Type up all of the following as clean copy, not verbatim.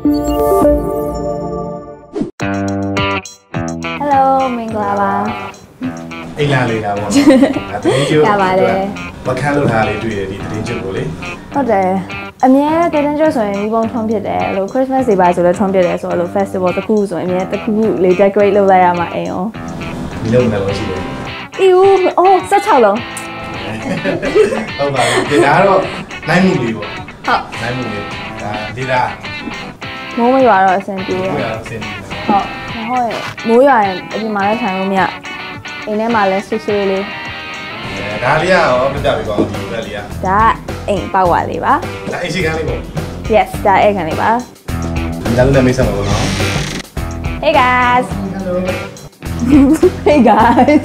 Hello မင်္ဂလာပါအိမ်လာလေးလာပေါ့နော်တရင်ကျုပ်ရပါတယ်မခန်းလို့ထားလေးတွေ့ရဒီတရင်ကျုပ်ကိုလေဟုတ်တယ်အမြဲတရင်ကျုပ်ဆိုရင်ဒီပုံထွန်းဖြစ်တယ်လို့ Christmas တွေပါဆိုတော့ထွန်းဖြစ်တယ်ဆိုတော့ festival တစ်ခုဆိုရင်အမြဲတစ်ခုလေး decorate လုပ်လိုက်ရမှာအိမ်အောင်ဒီလုံးနဲ့လို့ရှိတယ်အီဦးအော်16လုံးဟုတ်ပါပြီဒါကတော့နိုင်မှုလေးပေါ့ဟုတ်နိုင်မှုလေးဒါဒေတာမိုးမရွာတော့အဆင်ပြေတယ်အဆင်ပြေတယ်ဟုတ်ဟုတ်ရဲ့မိုးရွာရင်အပြင်မှာလည်းထိုင်လို့မရအိမ်ထဲမှာလည်းဆွေးဆွေးလေးဒါလေးရောပြတ်ပြပါအောင်ဒီလိုလေးကဒါအိမ်ပေါက်ဝါလေးပါဒါအိမ်ရှိကန်းလေးပေါ့ Yes ဒါအိမ်ခန်းလေးပါဒါလည်းမိတ်ဆက်ပါတော့ Hey guys Hello Hey guys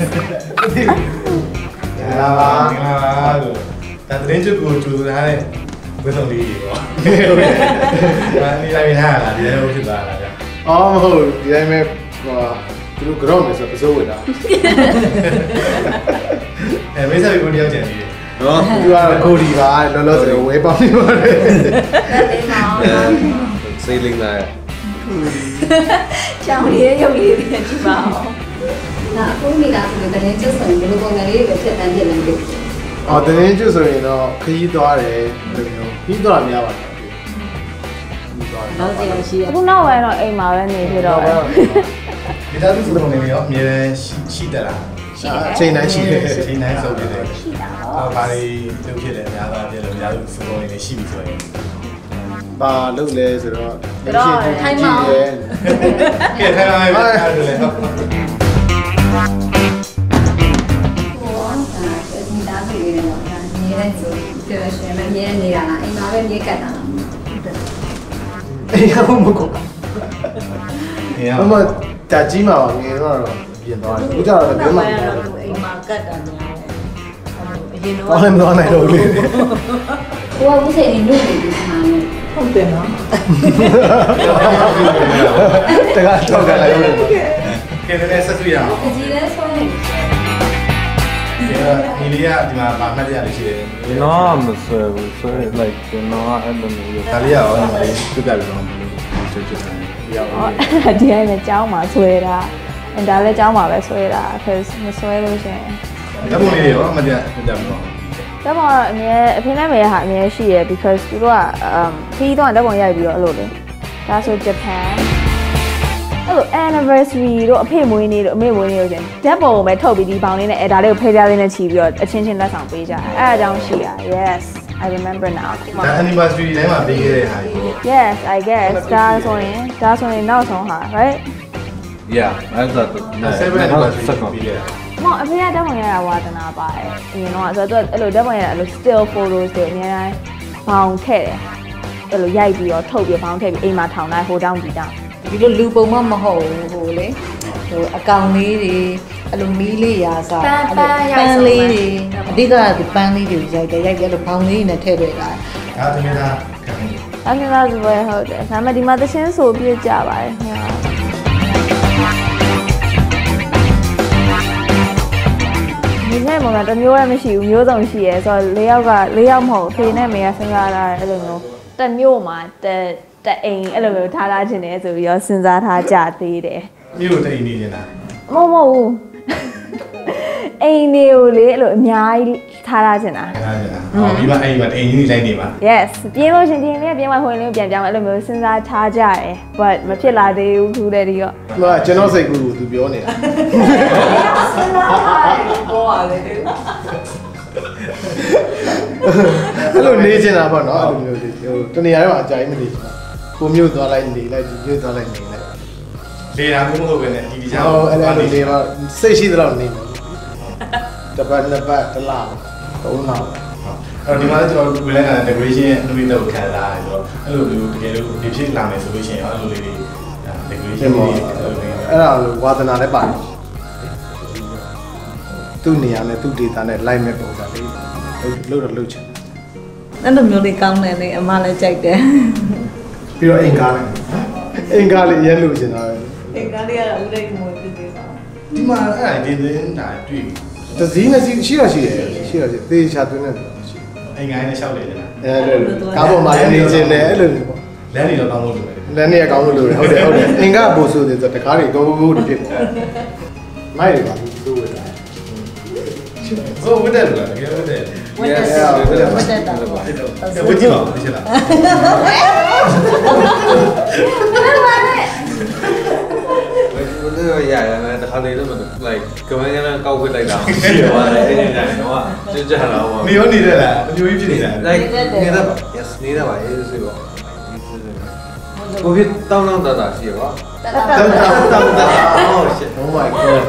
လာပါလို့ဒါတရင်ကျုပ်ကိုကျူထားတဲ့ဝတ်စုံလေးပေါ့ဒါနေလိုက်ထားတာဒီလိုဖြစ်သွားတာဗျအော်မဟုတ်ဒီတိုင်းပဲဟိုသူတို့ ground နဲ့ဆိုပစိုးဝင်တာမိတ်ဆက်ပြီးကိုတယောက်ကျန်သေးတယ်နော်သူကတော့ကိုဒီပါလောလောဆယ်ဝဲပေါင်းနေပါတယ်စိတ်လိမ့်လာကျောင်းလေးရုပ်လေးတွေကြည့်ပါဦးဒါအခုမိသားစုတွေတရင်ကျဆိုရင်ဘယ်လိုပုံစံလေးတွေဖြစ်တန်းပြနေလဲအော်တရင်ကျဆိုရင်တော့ခရီးသွားတယ်ဘယ်လိုမျိုးခရီးသွားတာများပါတယ်တော့စီရှိရအခုနောက်ပိုင်းတော့အိမ်မှာပဲနေဖြစ်တော့ပဲမိသားစုစုံနေရောအမြဲရှိတယ်လားအချိန်တိုင်းရှိတယ်အချိန်တိုင်းစုံဖြစ်တယ်ရှိတာတော့ဘာတွေလုပ်ဖြစ်လဲအများသားပြလို့များလို့စုံနေရှိပြီဆိုရင်ဘာလုပ်လဲဆိုတော့ထိုင်မှာကဲထိုင်မှာပဲအားလို့လေဟုတ်ဒီသားစုလေးတော့ဒါနေတဲ့ဆိုပြောရှင်မမြဲနေတာလားအိမ်မှာပဲမြဲကတ်တာလားအေးဟုတ်မကောအမတာကြီးမှာငယ်တော့ပြင်သွားတယ်အခုကျတော့ဘယ်မှာအိမ်မှာကတ်တာများတယ်အရင်တော့ဘာလဲမသွားနိုင်တော့ဘူးလေကိုကဦးစိန်နေလို့နေပြီးထားတယ်ဟုတ်တယ်နော်တကတော့ကလည်းဟုတ်တယ်ကဲလည်းဆက်တွေ့ရအောင်အကြီးလဲဆွဲနေဒီလေးကဒီမှာဗာမှတ်ရလေးရှိတယ် No, I'm sorry. Sorry, like no, I don't know. ဒါလေးရောဒီမှာလေးပြပြပြီးတော့ဘယ်လိုချွတ်ချွတ်တယ်ရောက်တယ်ဒီတိုင်းလည်းကြောင်းမှာဆွဲတာဒါလည်းကြောင်းမှာပဲဆွဲတာ cuz မဆွဲလို့ရှင်ဓာတ်ပုံလေးရောမပြတ်ပြီးတော့ဓာတ်ပုံကတော့အမြဲအဖေနဲ့မေဟာအမြဲရှိရယ် because သူတို့ကခီးတော့ဓာတ်ပုံရိုက်ပြီးတော့အဲ့လိုလေဒါဆို Japan အဲ့လို anniversary တို့အဖေမွေးနေ့တို့အမေမွေးနေ့တို့ကျရင်ဓာတ်ပုံကိုပဲထုတ်ပြီးဒီပေါင်လေးနဲ့ဒါလေးကိုဖဲပြားလေးနဲ့ချီပြီးတော့အချင်းချင်းလက်ဆောင်ပေးကြတယ်အဲ့အကြောင်းရှိရ Yes I remember now ဒါ anniversary တိုင်းမှာပေးခဲ့တဲ့ဟာကြီး Yes I guess ဒါဆိုရင်နောက်ဆုံးဟာ right Yeah, I thought that. 7 anniversary ပေးခဲ့မောင်အဖေကဓာတ်ပုံရတာဝါသနာပါတယ်အရင်တော့ဆိုတော့အဲ့လိုဓာတ်ပုံရတာအဲ့လို still photos တွေအများတိုင်းဘောင်ထည့်တယ်အဲ့လိုရိုက်ပြီးတော့ထုတ်ပြီးဘောင်ထည့်ပြီးအိမ်မှာထောင်လိုက်ဟိုတောင်းဒီတောင်းဒီလိုလူပုံမဟုတ်ဘူးဟိုလေဟိုအကောင်လေးတွေအဲ့လိုမီးလေးရာစားပန်းလေးတွေအဓိကဒီပန်းလေးတွေရိုက်တယ်ရိုက်ပြီးအဲ့လိုဘောင်လေးနဲ့ထည့်ပေးတာဒါသမီးသားခံနေအမေသားဆိုပဲဟုတ်တယ်ဒါပေမဲ့ဒီမှာသချင်းဆိုပြကြပါတယ်ညာဒီနေ့မှတမျိုးလည်းမရှိဘူးမျိုးစုံရှိရဲဆိုတော့၄ယောက်မဟုတ်ဖေနဲ့မေကစဉ်းစားတာအဲ့လိုမျိုးတမျိုးမှာတအိမ်အဲ့လိုမျိုးထားထားခြင်းတယ်ဆိုပြီးတော့စဉ်းစားထားကြသေးတယ်မြို့တိတ်နေနေတာမဟုတ်ဘူးအိမ်နေကိုလေအဲ့လိုအများကြီးထားထားခြင်းတာဟောဒီမှာအိမ်မှာအိမ်ကြီးလိုက်နေပါ Yes ပြင်းလို့ရှင်ဒီနေ့ပြင်းမှာဟိုလေးကိုပြန်ပြောင်းအဲ့လိုမျိုးစဉ်းစားထားကြတယ် but မဖြစ်လာသေးဘူးသူတဲ့ဒီတော့ဟိုကျွန်တော်စိတ်ကူသူပြောနေတာပေါ်ပါလေအဲ့လိုနေချင်တာပေါ့နော်အဲ့လိုမျိုးဟိုတနေရာတော့အကြိုက်မနေကိုမျိုးသွားလိုက်နေလိုက်မျိုးသွားလိုက်နေလိုက်လေတာမျိုးမဟုတ်ပဲနဲ့ဒီကြောင်ဟောအဲ့လိုနေတော့စိတ်ရှိသလောက်နေမယ်တပတ်နှစ်ပတ်တစ်လသုံးလအဲ့ဒီမှာကျွန်တော်ဝင်လာတဲ့ decoration ရဲ့အနည်းတော့ခံစားရတယ်ဆိုတော့အဲ့လိုမျိုးတကယ်လို့ဒီဖြစ်လာမယ်ဆိုလို့ရှိရင်အဲ့လိုလေးတွေ decoration တွေအဲ့ဒါလိုဝါသနာလည်းပါတယ်သူ့နေရာနဲ့သူ့ data နဲ့ live မဲ့ပုံစံလေးလုပ်ချင်အဲ့လိုမျိုးလေးကောင်းတယ်လေအမလည်းကြိုက်တယ်ပြီးတော့အိမ်ကားလေးရဲလို့ချင်တာပဲအိမ်ကားလေးကဦးလေးကိုဖြစ်သေးတာဒီမှာအဲ့ဒီဒါတွေ့ပြီတစည်းနဲ့ရှိတယ်သေချာသွင်းနေတယ်အိမ်ကိုင်းနဲ့ရှောက်လေတယ်လားအဲ့လိုကားပေါ်မှာနေချင်တယ်အဲ့လိုမျိုးပေါ့လမ်းနေတော့ကောင်းလို့လို့ပဲလမ်းနေရကောင်းလို့လို့ဟုတ်တယ်အင်္ဂါဘိုးဆိုတဲ့တကားတွေကိုဖြစ်နေမိုက်တွေပါသူ့ဝတ်တာဟိုဝတ်တယ်လို့လားတကယ်ဝတ်တယ်ဝတ်တက်တာလို့ပါဝတ်ကြည့်ပါဦးရှင်းလားရတယ်တခါလေတော့ like ကမန်းကလည်းကောက်ဝစ်လိုက်တာရှိတယ်ဟာလည်းအဲ့ဒီတော့ကြွကြလာပါနေရောနေတယ်လားအမျိုးကြီးဖြစ်နေတာ like နေတာပါ yes နေတာပါရေးစေပါကိုဖြစ်တောင်းတာရှိရပါoh shit oh my god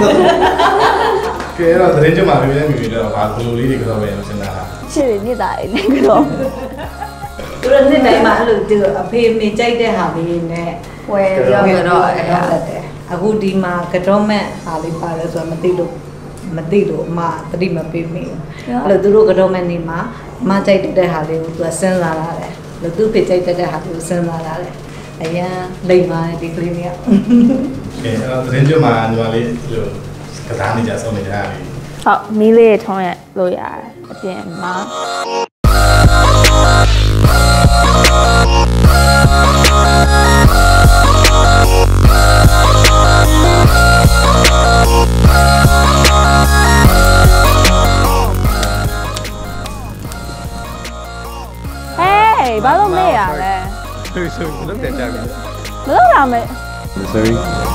ကဲတော့သတင်းကြမှာပြည့်နေပြီတော့ဘာဘလိုလေးတွေကတော့ပဲစဉ်းစားတာချစ်ရမြစ်တာနေကတော့သူတို့နှစ်တိုင်းမှာအဲ့လိုသူအဖေမေကြိုက်တဲ့ဟာလေးနဲ့ဝယ်ပြီးတော့အခုဒီမှာကတော့မဲ့ဟာလေးပါတယ်ဆိုတော့မသိလို့အမတတိမပေးမိဘူးအဲ့လိုသူတို့ကတော့မဲ့နေမှာအမကြိုက်တဲ့ဟာလေးကိုသူကစဉ်းစားလာတယ်လို့သူဖေကြိုက်တဲ့ဟာလေးကိုစဉ်းစားလာတယ်အရင်လိမ့်ပါတယ်ဒီကလေးတွေကကဲအဲ့တော့သတင်းကြမှာညီမလေးလိုကစားနေကြဆုံးနေကြတာလေဟုတ်မီးလေးထုံးရလို့ရတယ်အပြင်မှာဘာလို့မေ့ရလဲဆိုလုံးတယ်ကြပြီမလုပ်ရမယ် sorry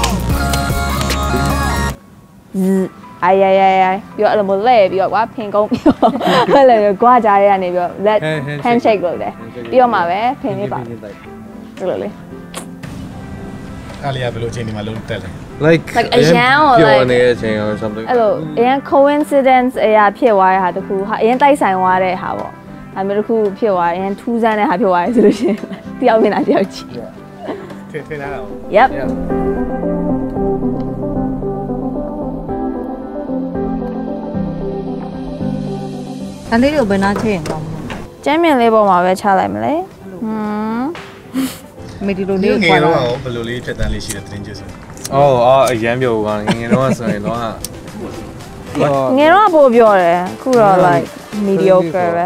အိုင်ပြီးတော့အဲ့လိုမျိုးလဲပြီးတော့ကွာဖင်ကုန်းပြီးတော့အဲ့လိုကွာကြားရကနေပြီးတော့ let handshake လုပ်တယ်ပြီးတော့မှပဲဖင်လေးပါဒီလိုလေအားလေးကဘယ်လိုအချိန်ဒီမှာလုံးတက်လဲ like အရန် or ပြော like နေတဲ့အချိန် or something အဲ့လိုအရန် coincidence အရာဖြစ်သွားတဲ့ဟာတခုဟာအရန်တိုက်ဆိုင်သွားတဲ့ဟာပေါ့ဒါမျိုးတစ်ခုဖြစ်သွားအရန်ထူးဆန်းတဲ့ဟာဖြစ်သွားရဆိုလို့ရှိရင်တယောက်မြင်တာတယောက်ကြည့်ထင်ထားတာ Yep ဒါလေးကိုဘယ်နာချင်ကောင်းကျမ်းမြင်လေးပေါ်မှာပဲချလိုက်မလဲမေဒီလိုနေလေးကိုငခွာယ်လာတော့ဘယ်လိုလေးဖြတ်တန်းလေးရှိတဲ့သတင်းကြဆိုအရန်ပြောပါငယ်တော့ဆိုရင်တော့ငယ်တော့ပို့ပြောတယ်အခုတော့ like mediocre ပဲ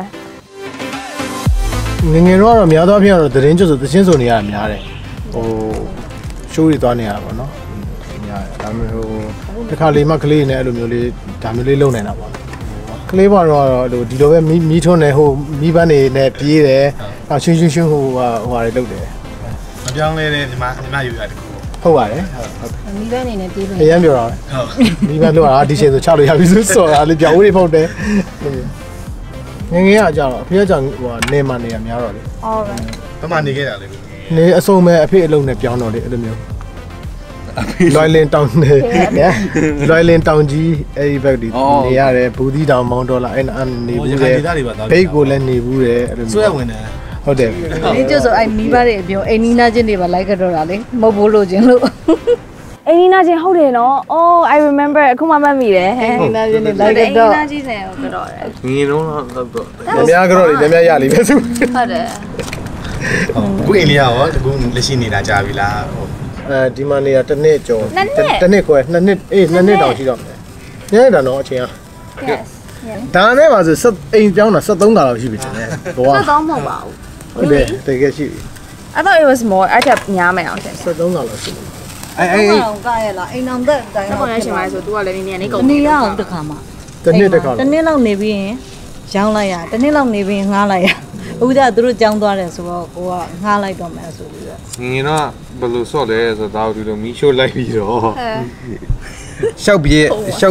ငယ်တော့များသောအားဖြင့်တော့သတင်းကျွတ်ဆိုသချင်းဆိုနေရတာများတယ်ဟိုရှိုးတွေသွားနေရတာပေါ့နော်များတယ်ဒါမျိုးဟိုတစ်ခါလေးမှကလေးနဲ့အဲ့လိုမျိုးလေးဒါမျိုးလေးလုံနေတာပေါ့ကလေးပေါ်တော့ဒီလိုပဲမီးထွန်းနေဟိုမီးပန်းနေနဲ့ပြေးတယ်ရှင်းဟိုဟာတွေလုပ်တယ်မပြောင်းလဲတဲ့ညီမယူရတခုဟုတ်ပါတယ်မီးပဲအနေနဲ့ပြေးမယ်အရင်ပြောတာဟုတ်မီးပန်းလို့ဒီချိန်ဆိုချလို့ရပြီဆိုစော်တာလေပြောင်းဝေးဖုတ်တယ်ငယ်ကကြတော့အဖေကကြောင့်ဟိုနေမနေရများတော့လေ alright ဘယ်မှာနေခဲ့တာလဲနေအစုံမဲ့အဖေအလုံးနဲ့ပြောင်းတော့လေအဲ့လိုမျိုးလွိုင်လင်တောင်နေလွိုင်လင်တောင်ကြီးအဲ့ဒီဘက်ဒီနေရတယ်ဘူးသီးတောင်မောင်းဒေါ်လာအဲ့နေဘူးတယ်ဘိတ်ကိုလည်းနေဘူးတယ်အဲ့လိုဆွဲဝင်တယ်ဟုတ်တယ်ဒီကျဆိုအဲ့မီးပါတွေအပြုံးအိမ်နီးနားချင်းတွေပါလိုက်ကြတော့တာလေမဟုတ်ဘူးလို့ချင်းလို့အိမ်နီးနားချင်းဟုတ်တယ်နော် oh I remember အခုမှမှတ်မိတယ်ဟဲ့အိမ်နီးနားချင်းတွေလိုက်ကြတော့အိမ်နီးနားချင်းစင်ကိုကတော့တယ်ငယ်တော့တော့များကြော့လေများရလိမ့်မယ်သူဟုတ်တယ်ခုအိမ်လေးရောတကူလက်ရှိနေတာကြာပြီလားဟိုဒီမှာနေတာတစ်နှစ်ကျော်တစ်နှစ်ခွဲနှစ်နှစ်နှစ်နှစ်တောင်ရှိတော့မယ်ညနေတောင်တော့အချိန်อ่ะ yes ဒါနဲ့ပါဆိုအိမ်ပြောင်းတာ73တာလောက်ရှိပြီတဲ့ဘောတော့မဟုတ်ပါဘူးဟုတ်တယ်တကယ်ရှိပြီ I thought it was more အဲ့ထက်များမယ်အောင်ရှင် 73တာလောက်ရှိပြီအောင်ကရလားအိမ်အောင်တဲ့တိုင်းတော့ရရှင်ပါဆို तू ကလည်းနည်းနည်းလေးကုန်နေရအောင်တစ်ခါမှတစ်နှစ်တစ်ခါတစ်နှစ်လောက်နေပြီးရင်ရောင်းလိုက်ရတစ်နှစ်လောက်နေပြီးငှားလိုက်ရအခုကျသူတို့ကြောင်းသွားတယ်ဆိုတော့ကိုကငှားလိုက်တော့မယ်ဆိုပြီးတော့ငယ်တော့ဘယ်လိုဆော့လဲဆိုတော့ဒီလိုမီးရှို့လိုက်ပြီးတော့ရှောက်ပြေး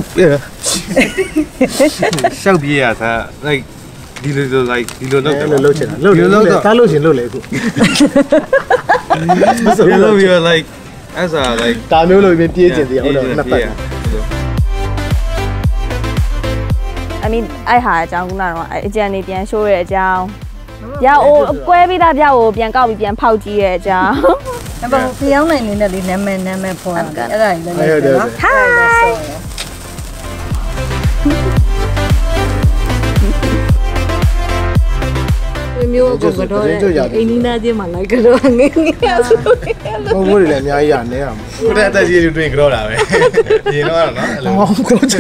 ရတာ like ဒီလို like ဒီလိုလုပ်တယ်လှုပ်ချင်တာလှုပ်ထားလို့ရှင်လှုပ်လေအခုဒီလိုပြီး like as a like ဒါမျိုးလို့ပြေးကျင်စီဟုတ်တယ်နှစ်ပတ် I mean အဲ့ဟာအကြောင်းကတော့အကြံနေပြန်ရှိုးရဲ့အကြောင်းပြအိုကွဲပြီးသားပြအိုပြန်ကောက်ပြီးပြန်ဖောက်ကြည့်ရဲ့အကြောင်းအဲ့ဘာဖျောင်းနိုင်နေတဲ့လေးနာမည်ပေါ်တာအဲ့ဒါကြီးလည်းနော် Hi မျိုးကိုကတော့အိမ်နီးနားချင်းမှာလိုက်ကတော့ငယ်ငယ်ဆိုဘိုးဘိုးတွေလည်းအများကြီးရနေရမှာခုတဲ့အသက်ကြီးတွေတွင်ကြောတာပဲပြင်တော့နော်အဲ့လိုဟောကောချ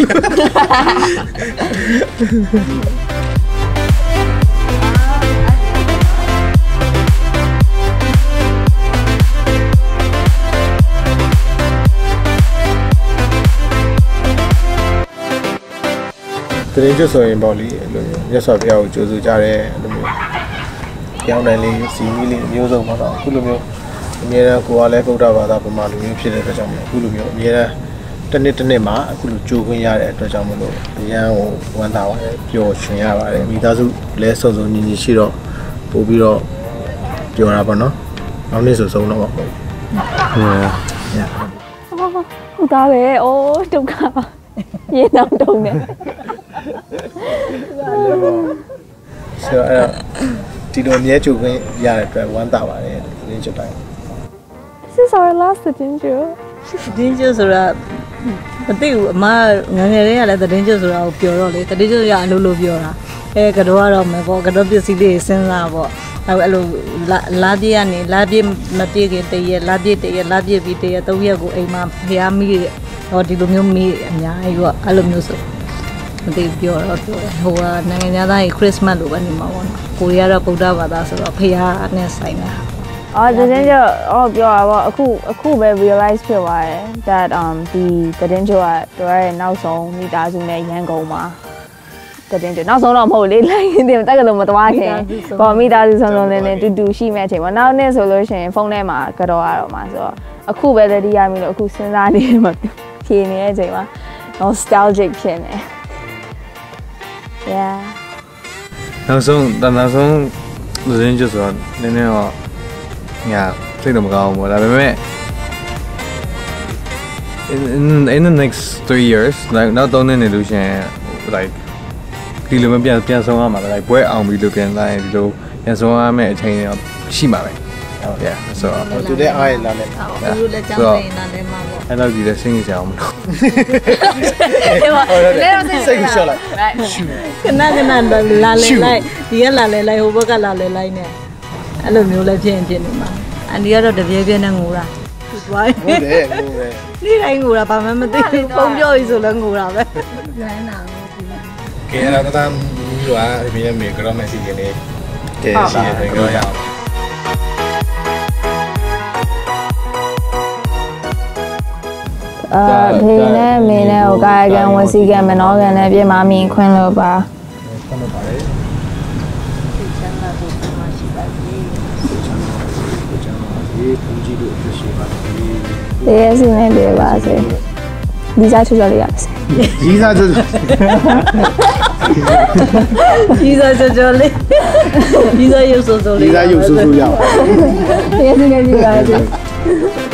င်တင်းကျွတ်ဆိုရင်ပေါ့လေအဲ့လိုမျိုးမြတ်စွာဘုရားကိုကြိုးစုကြတယ်အဲ့လိုမျိုးကြောင်းတိုင်းလေးစီမီလေးမျိုးစုံပေါ့နော်အခုလိုမျိုးအများအားကိုကလည်းဗုဒ္ဓဘာသာပမာလူမျိုးဖြစ်တဲ့အတွက်ကြောင့်မို့အခုလိုမျိုးအများအားတစ်နှစ်မှာအခုလိုကြိုးခွင့်ရတဲ့အတွက်ကြောင့်မို့လို့အရန်ကိုဝမ်းသာပါတယ်ပျော်ရွှင်ရပါတယ်မိသားစုလည်းစုံစုံညီညီရှိတော့ပို့ပြီးတော့ပျော်တာပေါ့နော်နောက်နေ့ဆိုဆုံးတော့မှာပေါ့ဟုတ်သားပဲအိုးဒုက္ခရေနောင်တုံနေဆိုတော့ဒီလိုအမြဲကြိုးခွင့်ရတဲ့အတွက်ဝမ်းသာပါတယ်တင်းကျွတ်တိုင်း This is our last danger တင်းကျွတ်ဆိုတာမသိဘူးအမငငယ်လေးကလည်းတင်းကျွတ်ဆိုတာကိုပြောတော့လေတင်းကျွတ်ရအလိုလိုပြောတာကတော့တော့မယ်ပေါ့ကတော့ပစ္စည်းလေးစဉ်းစားပေါ့အဲ့လိုလာပြည့်ကနေလာပြည့်မပြည့်ခင်တရက်လာပြည့်တရက်လာပြည့်ပြီးတရက်၃ရက်ကိုအိမ်မှာဖျားမိတော့ဒီလိုမျိုးမိအများကြီးပေါ့အဲ့လိုမျိုးဆိုမသိပြောတော့ဟိုကနိုင်ငံသားကြီးခရစ်စမတ်လိုပဲနေမှာပေါ့နော်ကိုရီးယားတော့ဗုဒ္ဓဘာသာဆိုတော့ဖျားနဲ့ဆိုင်တာအော်ဒီတင်းကျော်ပြောတာပေါ့အခုပဲ realize ဖြစ်သွားတယ် that ဒီတင်းကျော်ကတို့ရဲ့နောက်ဆုံးမိသားစုနဲ့ရန်ကုန်မှာတင်းကျော်နောက်ဆုံးတော့မဟုတ်လေလိုက်ရင်တက်ကလေးမသွားခင်ပေါ့မိသားစုဆုံးဆုံးနဲ့တူတူရှိမဲ့အချိန်ပေါ့နောက်နေ့ဆိုလို့ရှိရင်ဖုန်းထဲမှာကတော့ရတော့မှာဆိုတော့အခုပဲတတိယမိလို့အခုစဉ်းစားနေမှဖြေနေတဲ့အချိန်မှာ nostalgic ဖြစ်နေ yeah နောက်ဆုံးသတင်းကျဆိုတော့နည်းနည်းတော့ညာစိတ်တော့မကောင်းဘူးဒါပေမဲ့ in the next 3 years like နောက်3နှစ်နေလို့ရှိရင် like ဒီလိုပြန်ဆုံးရမှာ like ဘွဲအောင်ပြီးလို့ပြန်လာရင်ဒီလိုပြန်ဆုံးရမယ့်အချိန်တော့ရှိမှာပဲဟုတ်ရဆိုတော့သူလည်းအားရလာတယ်သူလည်းကြောင်းနေလာတယ်မှာပေါ့အဲ့တော့ဒီလည်းစိတ်ကြအောင်မလို့စိတ်ရှော့လိုက်ခဏလာလေလိုက်ဒီကလာလေလိုက်ဟိုဘက်ကလာလေလိုက်နဲ့အဲ့လိုမျိုးလည်းဖြစ်နေမှာအန်ဒီကတော့တပြေးပြဲနဲ့ငိုတာဟုတ်တယ်ငိုတယ်နေ့တိုင်းငိုတာဘာမှမသိဘူးဖုန်းပြောရဆိုလည်းငိုတာပဲလိုင်းတာကဲအဲ့တော့တမ်းယူอ่ะဒီနေ့မြေကတော့ message လေးကဲရှိတယ်ကြောရအောင်ဖေနဲ့မင်းနဲ့ဟိုကာယကံဝစီကံမနောကံနဲ့ပြမမင်းခွင်းလို့ပါခွင်းလို့ပါတယ်ချမ်းသာဖို့မရှိပါဘူးချမ်းသာရေးပူကြည့်လို့ဖြစ်ရှိပါစေ။ဒီစီနဲ့တွေ့ပါစေ။ဒီစားချောချောလေးရပါစေ။ဒီစားချောချောဒီစားချောချောလေးဒီစားရုပ်ဆိုးဆိုးလေးဒီစားရုပ်ဆိုးဆိုးရပါ။ဒီစီနဲ့တွေ့ပါစေ။